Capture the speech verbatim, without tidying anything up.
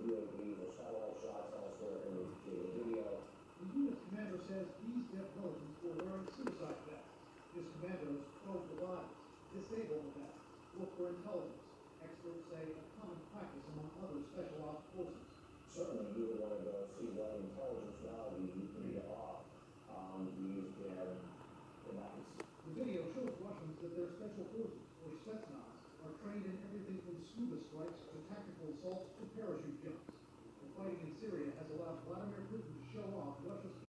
U A Vs or satellite shots elsewhere in the, in the video. The unit's commander says these dead militants were wearing suicide vests. His commandos probe the bodies, disable the vests, look for intelligence. Experts say a common practice among other special ops forces. Certainly, you would want to go see what intelligence value you can get off um, these dead bodies. The video shows Russians that their special forces, or Spetsnaz, are trained in everything from scuba strikes to tactical assaults to parachute jumps. The fighting in Syria has allowed Vladimir Putin to show off Russia's